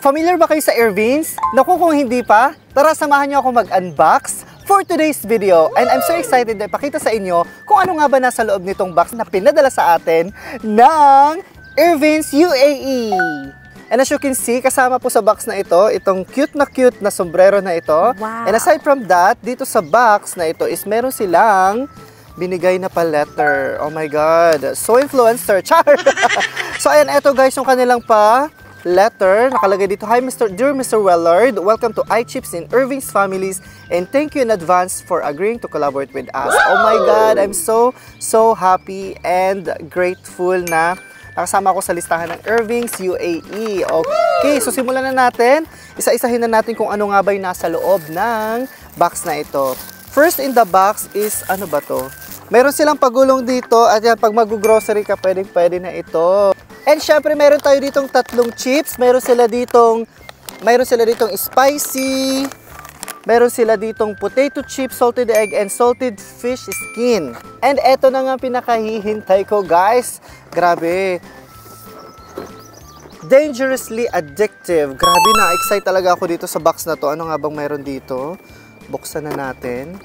Familiar ba kayo sa Irving's? Naku, kung hindi pa, tara samahan niyo ako mag-unbox for today's video. And I'm so excited na ipakita sa inyo kung ano nga ba nasa loob nitong box na pinadala sa atin ng Irving's UAE. And as you can see, kasama po sa box na ito, itong cute na sombrero na ito. Wow. And aside from that, dito sa box na ito is meron silang binigay na pa-letter. Oh my God. So influencer. Char! So ayan, eto guys, yung kanilang letter. Nakalagay dito, "Hi dear Mr. Wellard, welcome to iChips in Irving's Families and thank you in advance for agreeing to collaborate with us." Oh my God, I'm so happy and grateful na nakasama ako sa listahan ng Irving's UAE. Okay, so simulan na natin. Isa-isahin na natin kung ano nga ba yung nasa loob ng box na ito. First in the box is, ano ba to? Meron silang pagulong dito at yan, pag mag-grocery ka, pwede na ito. And syempre, meron tayo ditong tatlong chips. Meron sila ditong spicy. Meron sila ditong potato chips, salted egg, and salted fish skin. And eto na nga pinakahihintay ko, guys. Grabe. Dangerously addictive. Grabe, na-excite talaga ako dito sa box na to. Ano nga bang meron dito? Buksan na natin.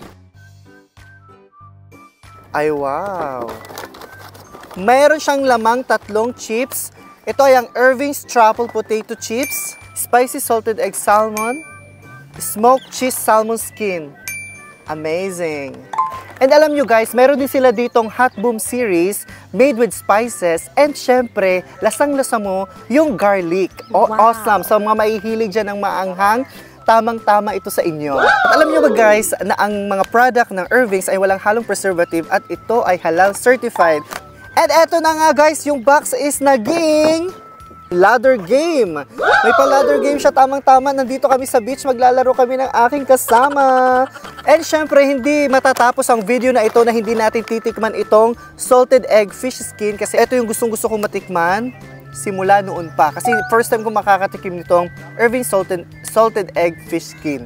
Ay, wow. Mayroon siyang lamang tatlong chips. Ito ay ang Irving's Truffle Potato Chips, Spicy Salted Egg Salmon, Smoked Cheese Salmon Skin. Amazing. And alam nyo guys, meron din sila ditong Hot Boom Series made with spices. And syempre, lasang-lasa mo yung garlic. Oh, wow. Awesome. So mga mahihilig dyan ng maanghang, tamang-tama ito sa inyo. At alam nyo ba guys, na ang mga product ng Irving's ay walang halong preservative at ito ay halal certified. And eto na nga guys, yung box is naging ladder game. May pa-ladder game siya, tamang-tama. Nandito kami sa beach, maglalaro kami ng aking kasama. And syempre, hindi matatapos ang video na ito na hindi natin titikman itong salted egg fish skin. Kasi ito yung gustong-gusto kong matikman simula noon pa. Kasi first time ko makakatikim nitong Irving's salted egg fish skin.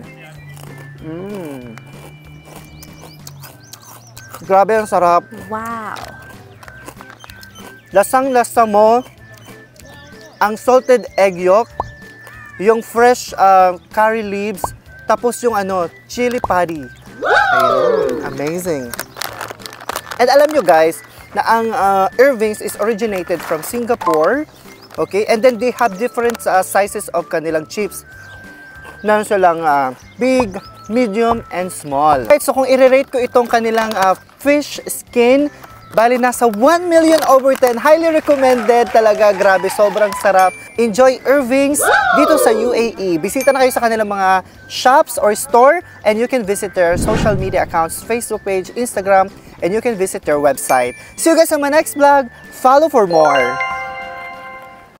Grabe, ang sarap. Wow. Lasang-lasa mo ang salted egg yolk, yung fresh curry leaves, tapos yung chili padi. Ayun, amazing. And alam nyo guys, na ang Irving's is originated from Singapore. Okay? And then they have different sizes of kanilang chips. Meron silang big, medium, and small. Right, so kung i-rate ko itong kanilang fish skin, bali nasa 1 million over 10. Highly recommended talaga. Grabe, sobrang sarap. Enjoy Irving's dito sa UAE. Bisita na kayo sa kanilang mga shops or store and you can visit their social media accounts, Facebook page, Instagram, and you can visit their website. See you guys on my next vlog. Follow for more.